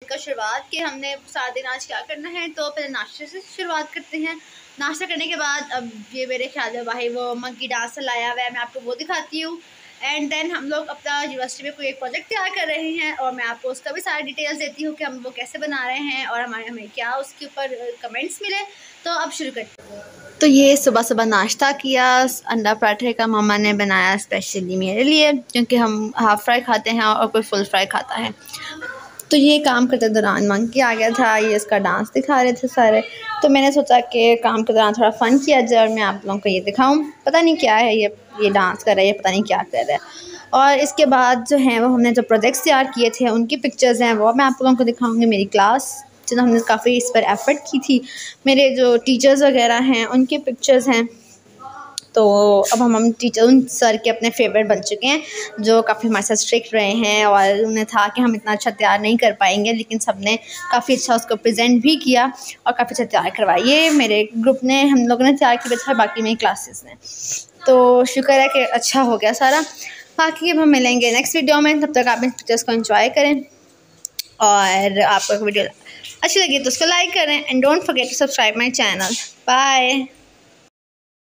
का शुरुआत कि हमने सारा दिन आज क्या करना है। तो पहले नाश्ते से शुरुआत करते हैं। नाश्ता करने के बाद अब ये मेरे ख्याल में भाई वो मंकी डांस लाया हुआ है, मैं आपको वो दिखाती हूँ। एंड देन हम लोग अपना यूनिवर्सिटी में कोई एक प्रोजेक्ट तैयार कर रहे हैं और मैं आपको उसका भी सारी डिटेल्स देती हूँ कि हम वो कैसे बना रहे हैं और हमें क्या उसके ऊपर कमेंट्स मिले। तो अब शुरू करते हैं। तो ये सुबह सुबह नाश्ता किया, अंडा पराठे का मामा ने बनाया स्पेशली मेरे लिए, क्योंकि हम हाफ़ फ्राई खाते हैं और कोई फुल फ्राई खाता है। तो ये काम करते दौरान मंकी आ गया था, ये इसका डांस दिखा रहे थे सारे। तो मैंने सोचा कि काम के दौरान थोड़ा फ़न किया जाए और मैं आप लोगों को ये दिखाऊं। पता नहीं क्या है ये डांस कर रहा है, ये पता नहीं क्या कर रहा है। और इसके बाद जो है वो हमने जो प्रोजेक्ट्स तैयार किए थे उनकी पिक्चर्स हैं, वो मैं आप लोगों को दिखाऊंगी। मेरी क्लास जो हमने काफ़ी इस पर एफ़र्ट की थी, मेरे जो टीचर्स वगैरह हैं उनकी पिक्चर्स हैं। तो अब हम टीचर उन सर के अपने फेवरेट बन चुके हैं, जो काफ़ी हमारे साथ स्ट्रिक्ट रहे हैं और उन्हें था कि हम इतना अच्छा तैयार नहीं कर पाएंगे, लेकिन सब ने काफ़ी अच्छा उसको प्रेजेंट भी किया और काफ़ी अच्छा तैयार करवाया। ये मेरे ग्रुप ने, हम लोगों ने तैयार किया था, बाकी मेरी क्लासेस ने। तो शुक्र है कि अच्छा हो गया सारा। बाकी अब हम मिलेंगे नेक्स्ट वीडियो में, तब तक आप इन पिक्चर्स को एंजॉय करें और आपको वीडियो अच्छी लगी तो उसको लाइक करें and don't forget to subscribe my channel. Bye.